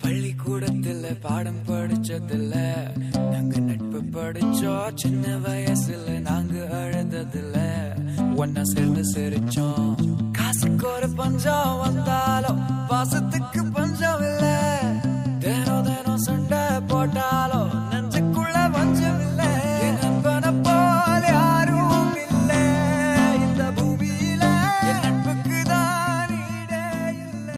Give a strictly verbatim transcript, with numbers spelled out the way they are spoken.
பள்ளிக்கூடத்துல பாடம் படிச்சதில்ல, நாங்க நட்பு படிச்சோம் சின்ன வயசுல, நாங்க அழுததில்ல, ஒன்னா சேர்ந்து சிரிச்சோம். காசுக்கு ஒரு பஞ்சம் வந்தாலும் பாசத்துக்கு